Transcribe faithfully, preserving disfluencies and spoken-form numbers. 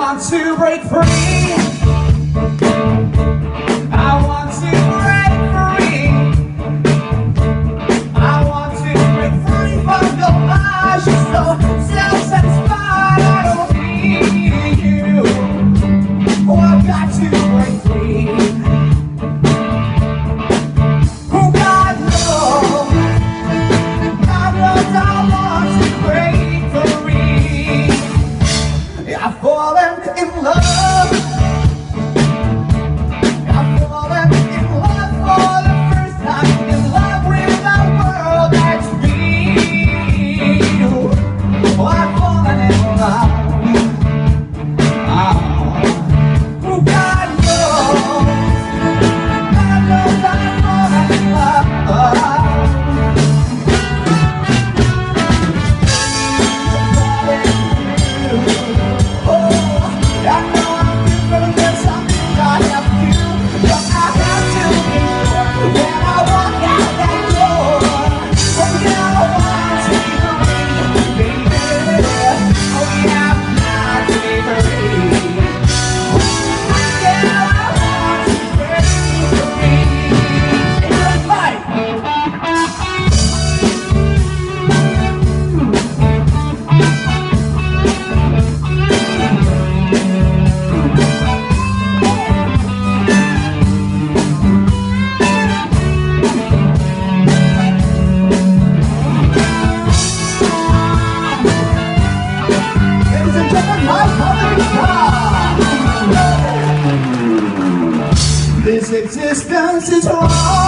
want to break free. I want to break free. I want to break free from your eyes. You're so self-satisfied. I don't need you. Oh, I've got to break free. Oh, God knows, God knows I want to break free. I've fallen in love. I've fallen in love for the first time. In love with a world that's real. Oh, I've fallen in love. Oh, oh God knows, God knows I've fallen in love. This existence is wrong.